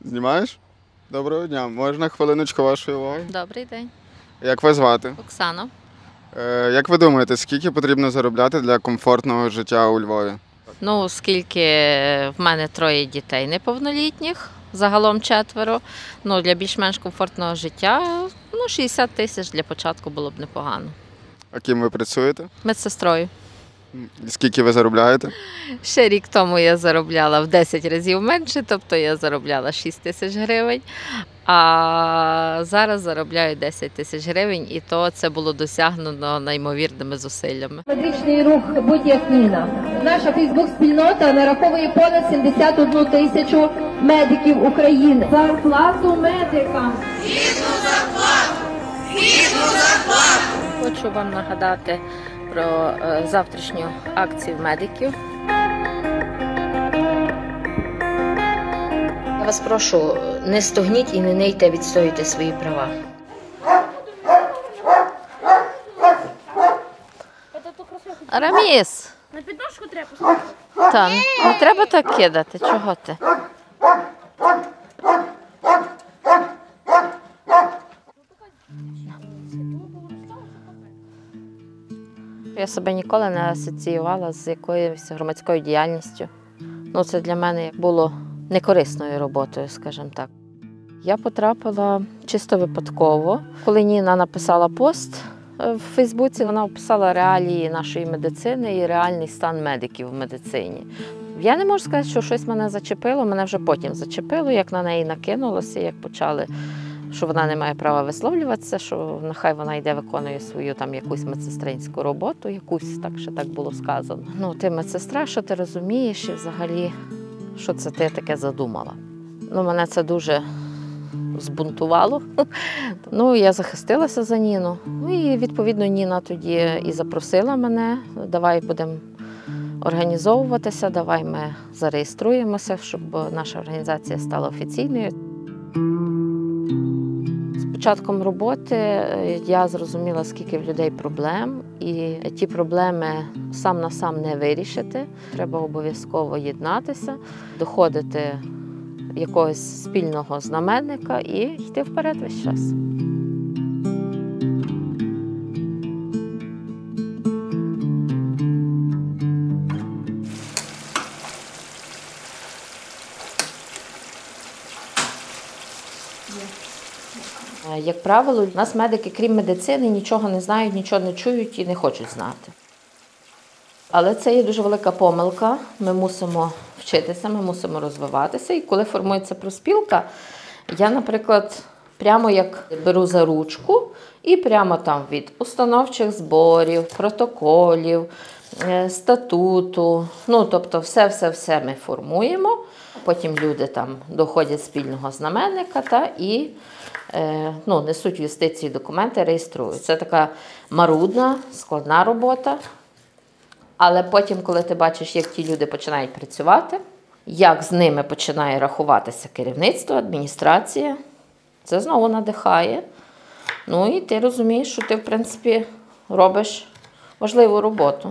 Знімаєш? Доброго дня. Можна хвилиночку вашої уваги? Добрий день. Як вас звати? Оксана. Як ви думаєте, скільки потрібно заробляти для комфортного життя у Львові? Ну, оскільки в мене 3 дітей неповнолітніх, загалом 4, для більш-менш комфортного життя, 60 тисяч для початку було б непогано. А ким ви працюєте? Медсестрою. І скільки ви заробляєте? Ще рік тому я заробляла в 10 разів менше, тобто я заробляла 6 тисяч гривень, а зараз заробляю 10 тисяч гривень, і то це було досягнено неймовірними зусиллями. Медичний рух «Будь-як Ніна». Наша фейсбук-спільнота нараховує понад 71 тисячу медиків України. Зарплату медикам! Гідну зарплату! Гідну зарплату! Хочу вам нагадати про завтрашню акцію медиків. Я вас прошу, не стогніть і не нийте відстоюйте свої права. Араміс! На підножку треба поставити? Та, не треба так кидати, чого ти? Я себе ніколи не асоціювала з якоюсь громадською діяльністю. Це для мене було некорисною роботою, скажімо так. Я потрапила чисто випадково. Коли Ніна написала пост в Фейсбуці, вона описала реалії нашої медицини і реальний стан медиків в медицині. Я не можу сказати, що щось мене зачепило, мене вже потім зачепило, як на неї накинулося, як почали, що вона не має права висловлюватися, що нехай вона йде виконує свою якусь медсестринську роботу, якусь, так що так було сказано. Ти медсестра, що ти розумієш і взагалі, що це ти таке задумала. Мене це дуже збунтувало. Я захистилася за Ніну. І відповідно Ніна тоді і запросила мене, давай будемо організовуватися, давай ми зареєструємося, щоб наша організація стала офіційною. З початком роботи я зрозуміла, скільки в людей проблем, і ті проблеми сам на сам не вирішити. Треба обов'язково єднатися, доходити якогось спільного знаменника і йти вперед весь час. Як правило, у нас медики, крім медицини, нічого не знають, нічого не чують і не хочуть знати. Але це є дуже велика помилка. Ми мусимо вчитися, ми мусимо розвиватися. І коли формується профспілка, я, наприклад, прямо як беру за ручку і прямо там від установчих зборів, протоколів, статуту, тобто все ми формуємо. Потім люди там доходять спільного знаменника і несуть в юстицію документи, реєструють. Це така марудна, складна робота. Але потім, коли ти бачиш, як ті люди починають працювати, як з ними починає рахуватися керівництво, адміністрація, це знову надихає. І ти розумієш, що ти, в принципі, робиш важливу роботу.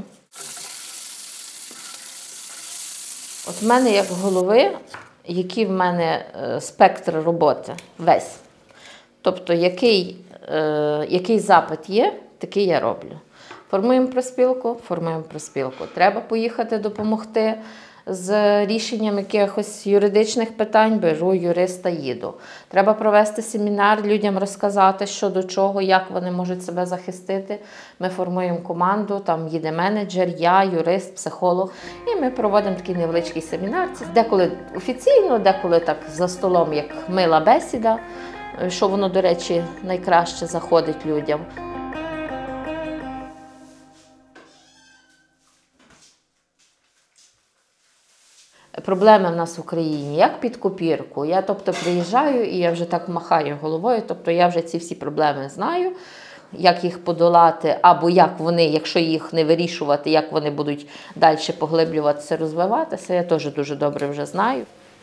От в мене, як голови, який в мене спектр роботи весь. Тобто, який запит є, такий я роблю. Формуємо профспілку. Треба поїхати допомогти з рішенням якихось юридичних питань, беру юриста, їду. Треба провести семінар, людям розказати, що до чого, як вони можуть себе захистити. Ми формуємо команду, там їде менеджер, я, юрист, психолог. І ми проводимо такий невеличкий семінар. Деколи офіційно, деколи так за столом, як мила бесіда, що воно, до речі, найкраще заходить людям. Проблеми в нас в Україні, як під копірку. Я, приїжджаю і я вже так махаю головою, я вже ці всі проблеми знаю, як їх подолати, або як вони, якщо їх не вирішувати, як вони будуть далі поглиблюватися, розвиватися, я теж дуже добре вже знаю.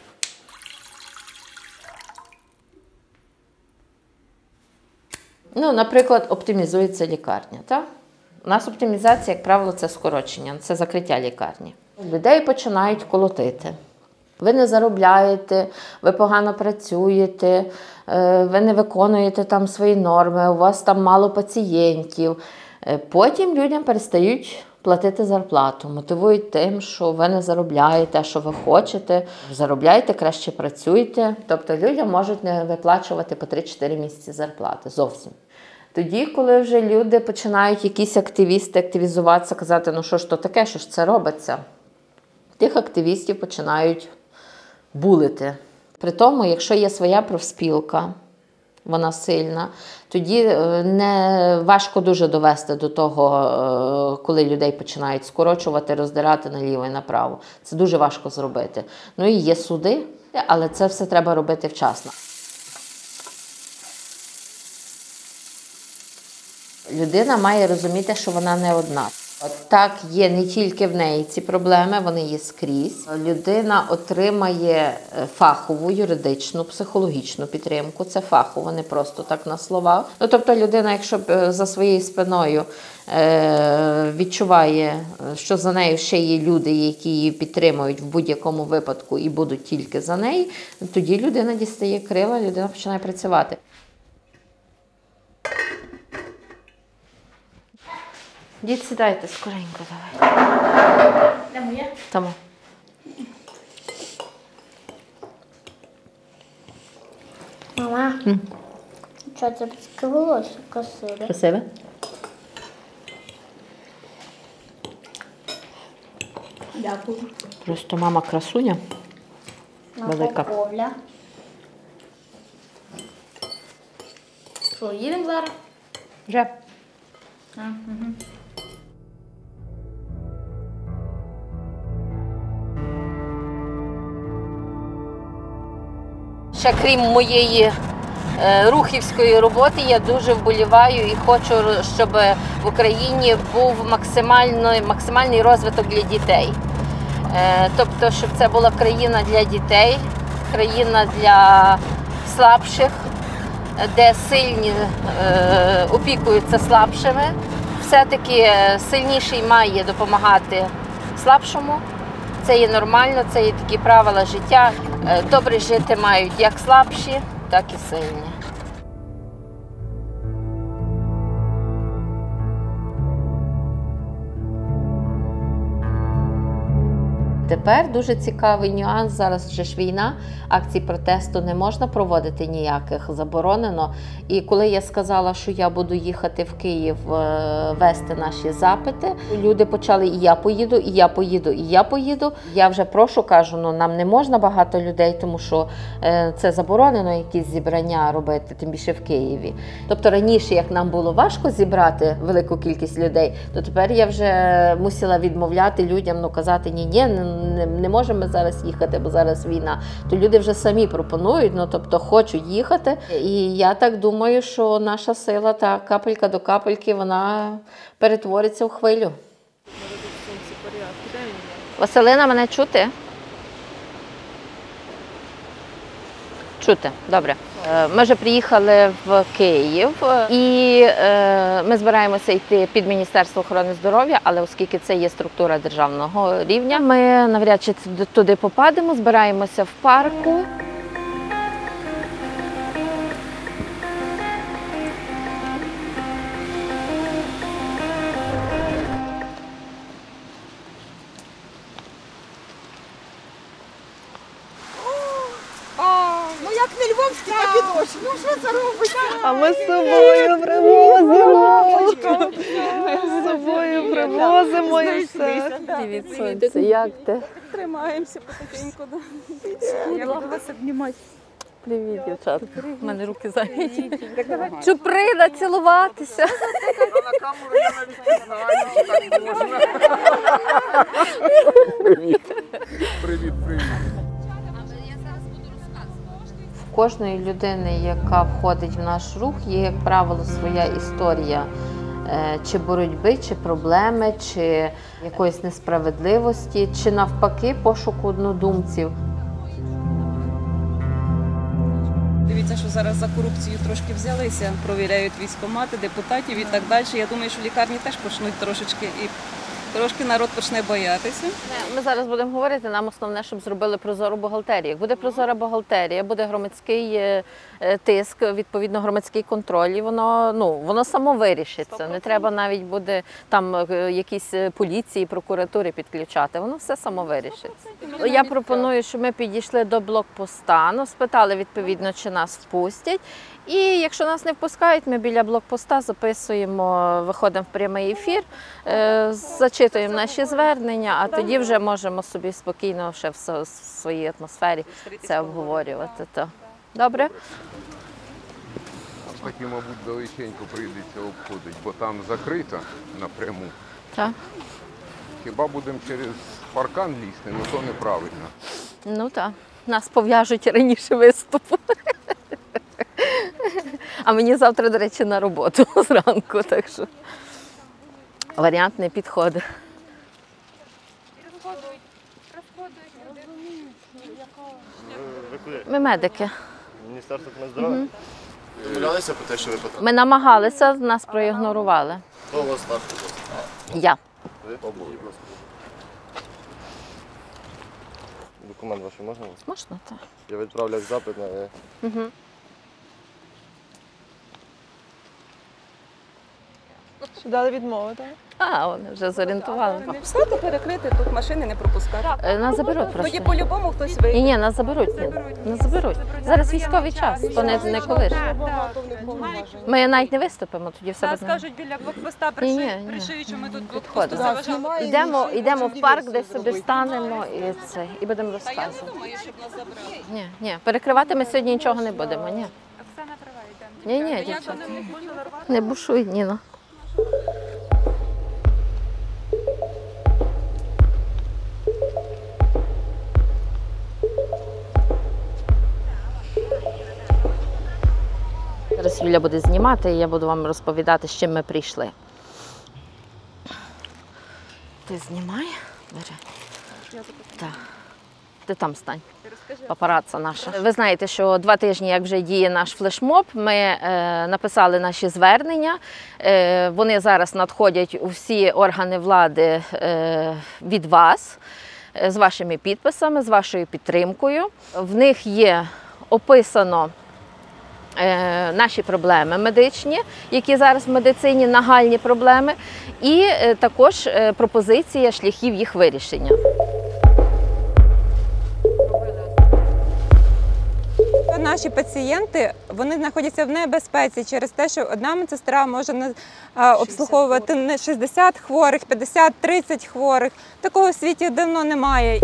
Наприклад, оптимізується лікарня. Так? У нас оптимізація, як правило, це скорочення, це закриття лікарні. Людей починають колотити. Ви не заробляєте, ви погано працюєте, ви не виконуєте там свої норми, у вас там мало пацієнтів. Потім людям перестають платити зарплату, мотивують тим, що ви не заробляєте, що ви хочете. Заробляйте, краще працюйте. Тобто людям можуть не виплачувати по 3-4 місяці зарплати зовсім. Тоді, коли вже люди починають, якісь активісти, активізуватися, казати, ну що ж то таке, що ж це робиться, тих активістів починають булити. При тому, якщо є своя профспілка, вона сильна, тоді не важко дуже довести до того, коли людей починають скорочувати, роздирати наліво і направо. Це дуже важко зробити. Ну і є суди, але це все треба робити вчасно. Людина має розуміти, що вона не одна. Так, є не тільки в неї ці проблеми, вони є скрізь. Людина отримає фахову, юридичну, психологічну підтримку. Це фахово, не просто так на словах. Ну, тобто людина, якщо за своєю спиною відчуває, що за нею ще є люди, які її підтримують в будь-якому випадку і будуть тільки за неї, тоді людина дістає крила, людина починає працювати. Дід, сідайте скоренько, давай. Де моє? Тому. Мама, що це таке волосся красиве? Красиве? Дякую. Просто мама красуня. Велика. Ковля. Що, їдемо зараз? Вже. Ще крім моєї рухівської роботи, я дуже вболіваю і хочу, щоб в Україні був максимальний розвиток для дітей. Тобто, щоб це була країна для дітей, країна для слабших, де сильні опікуються слабшими. Все-таки сильніший має допомагати слабшому. Це є нормально, це є такі правила життя. Добре жити мають як слабші, так і сильні. Тепер дуже цікавий нюанс, зараз вже ж війна, акцій протесту не можна проводити ніяких, заборонено. І коли я сказала, що я буду їхати в Київ вести наші запити, люди почали і я поїду, і я поїду, і я поїду. Я вже прошу, кажу, ну нам не можна багато людей, тому що це заборонено якісь зібрання робити, тим більше в Києві. Тобто раніше, як нам було важко зібрати велику кількість людей, то тепер я вже мусила відмовляти людям, ну казати ні, не можемо ми зараз їхати, бо зараз війна. То люди вже самі пропонують, ну тобто хочуть їхати. І я так думаю, що наша сила, та капелька до капельки, вона перетвориться в хвилю. Василина, мене чути? Чути, добре. Ми вже приїхали в Київ і ми збираємося йти під Міністерство охорони здоров'я, але оскільки це є структура державного рівня, ми навряд чи туди попадемо, збираємося в парку. Ну як не львовські, так і дощ. Ну що це робить? А ми з собою привозимо. З собою привозимо і все. Привіт, сонце, як ти? Тримаємося потихеньку. Як до вас обнімати. Привіт, дівчатка. У мене руки зайняті. Чуприна, цілуватися. На камеру я навіть не знаю, що так можна. Привіт. В кожної людини, яка входить в наш рух, є, як правило, своя історія чи боротьби, чи проблеми, чи якоїсь несправедливості, чи навпаки пошуку однодумців. Дивіться, що зараз за корупцію трошки взялися, провіряють військкомати, депутатів і так далі. Я думаю, що лікарні теж почнуть трошечки і Трошки народ почне боятися. Ми зараз будемо говорити, нам основне, щоб зробили прозору бухгалтерію. Як буде прозора бухгалтерія, буде громадський тиск, відповідно громадський контроль, і воно само вирішиться. Не треба навіть буде там якісь поліції, прокуратури підключати, воно все само вирішиться. Я пропоную, щоб ми підійшли до блокпоста, спитали відповідно, чи нас впустять. І якщо нас не впускають, ми біля блокпоста записуємо, виходимо в прямий ефір, зачитуємо наші звернення, а тоді вже можемо собі спокійно ще в своїй атмосфері це обговорювати. Добре? Таки, мабуть, далеченько прийдеться обходити, бо там закрито напряму. Так. Хіба будемо через паркан лізти, ну то неправильно. Ну так, нас пов'яжуть раніше виступу. А мені завтра, до речі, на роботу зранку, так що варіант не підходить. Ми медики. Міністерство здоров'я? Домовлялися про те, що ви потрапили? Ми намагалися, нас проігнорували. Хто у вас старший? Я. Ви? Документ ваш можна? Можна, так. Я відправляв запит на... Угу. Що дали відмову, так? Вони вже зорієнтували. Встати, перекрити, тут машини не пропускати. Нас заберуть просто. Тоді по-любому хтось вийде. Ні, нас заберуть. Нас заберуть. Зараз військовий час, то не колишній. Ми навіть не виступимо, тоді все Нас буде. кажуть, біля блокпоста пришиють, що ми тут блокпосту Підходить. заважали. Йдемо в парк, де собі встанемо і будемо розказувати. Думаю, щоб нас забрали. Ні, перекривати ми сьогодні нічого не будемо, ні. Все направо йдемо. Ні, дівчата. Не бушуй, Ніно. Зараз Юля буде знімати, і я буду вам розповідати, з чим ми прийшли. Ти знімай, бери. Так. Ти там стань. Папарацца наша. Ви знаєте, що 2 тижні, як вже діє наш флешмоб, ми написали наші звернення. Вони зараз надходять у всі органи влади від вас, з вашими підписами, з вашою підтримкою. В них є описано наші проблеми медичні, які зараз в медицині нагальні проблеми, і також пропозиція шляхів їх вирішення. Наші пацієнти, вони знаходяться в небезпеці через те, що одна медсестра може обслуговувати не 60 хворих, 50, 30 хворих. Такого в світі давно немає.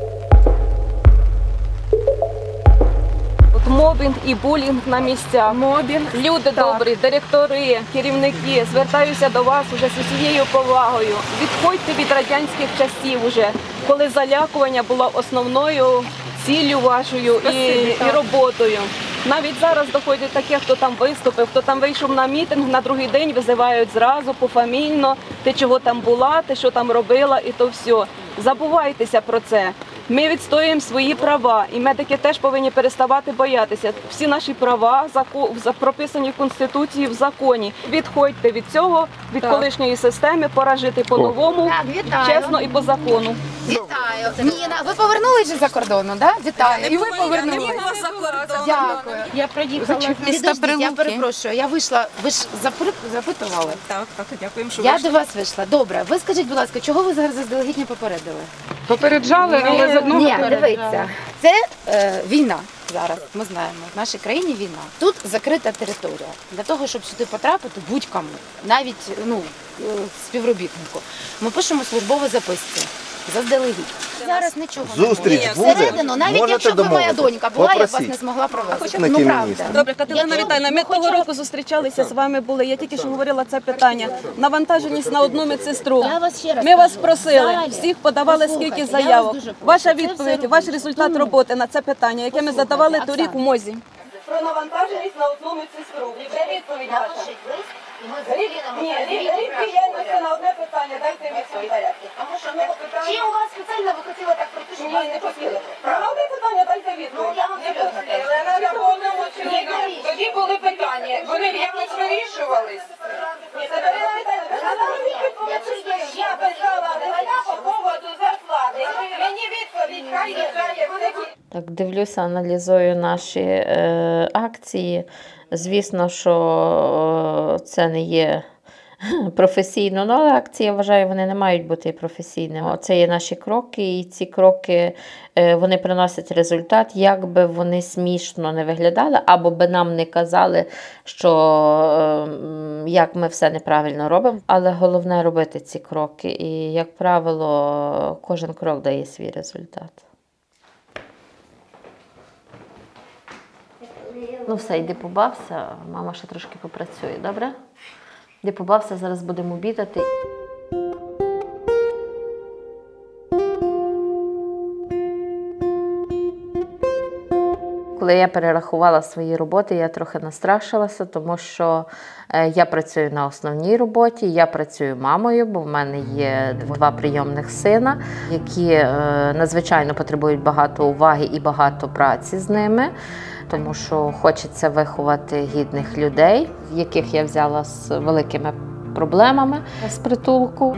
Мобінг і булінг на місцях. Люди добрі, директори, керівники, звертаюся до вас уже з усією повагою. Відходьте від радянських часів уже, коли залякування було основною ціллю вашою і роботою. Навіть зараз доходять таке, хто там виступив, хто там вийшов на мітинг, на другий день визивають зразу пофамільно, ти чого там була, ти що там робила, і то все. Забувайтеся про це. Ми відстоюємо свої права, і медики теж повинні переставати боятися. Всі наші права прописані в Конституції, в законі. Відходьте від цього, від колишньої системи, пора жити по-новому, чесно і по закону. Вітаю. Ніна, ви повернулися за кордону, так? Да? Вітаю. І ви повернулися. Дякую. Я проїхала. Підождіть, я перепрошую, я вийшла, ви ж запитували? Так, дякуємо, що Я до вас вийшла. Добре, ви скажіть, будь ласка, чого ви зараз заздалегідь не попередили? Попереджали, але з одного Ні, дивіться, це війна зараз, ми знаємо, в нашій країні війна. Тут закрита територія. Для того, щоб сюди потрапити будь-кому, навіть співробітнику, ми пишемо службові записки. Заздалегідь. Зараз нічого Зустріч не буде? Всередину, навіть Можете якщо б моя домовитись? донька була, я б вас Попросіть. не змогла провести. На Ну, ким правда. міністр? Добре, Катерина Якщо Віталіївна, ми того року зустрічалися з вами були. Я тільки що говорила це питання. Навантаженість на одну медсестру. Я вас ще раз Ми вас кажу. просили, Далі. всіх подавали Послухайте, скільки я вас заявок. дуже прошу. Ваша Це все відповідь, робити. ваш результат роботи на це питання, яке ми задавали Послухайте, торік у Оксана. МОЗі. Про навантаженість на одну медсестру. Де відповідь ваша? Напишіть лист, і ми зустрінемо. Ні, рік діяльності на одне питання, дайте відповідь. Тому що ми чи у вас спеціально ви хотіли так пройти, щоб Ні, вас не хотіли. Правда? На одне питання дайте відповідь. Ну, я вам Тоді були питання, вони якось вирішувались. Ні, Катерина Віталіївна, Я писала Так, дивлюся, аналізую наші акції. Звісно, що це не є професійно, але акції, я вважаю, вони не мають бути професійними. Це є наші кроки, і ці кроки вони приносять результат, як би вони смішно не виглядали, або би нам не казали, що як ми все неправильно робимо. Але головне робити ці кроки, і, як правило, кожен крок дає свій результат. Ну все, йди побався, мама ще трошки попрацює, добре? Йди побався, зараз будемо обідати. Коли я перерахувала свої роботи, я трохи настрашилася, тому що я працюю на основній роботі, я працюю мамою, бо в мене є 2 прийомних сина, які надзвичайно потребують багато уваги і багато праці з ними, тому що хочеться виховати гідних людей, яких я взяла з великими проблемами з притулку.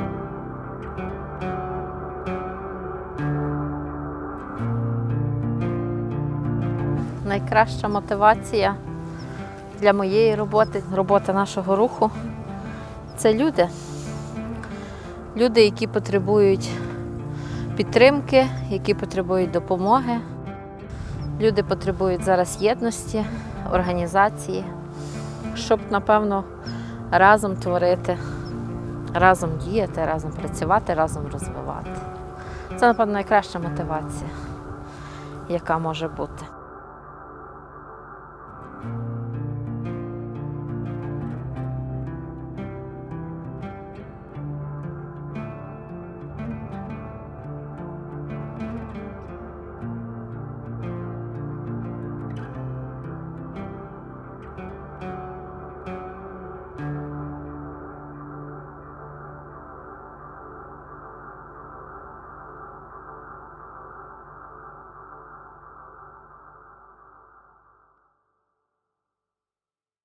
Найкраща мотивація для моєї роботи, роботи нашого руху – це люди. Люди, які потребують підтримки, які потребують допомоги. Люди потребують зараз єдності, організації, щоб, напевно, разом творити, разом діяти, разом працювати, разом розвивати. Це, напевно, найкраща мотивація, яка може бути.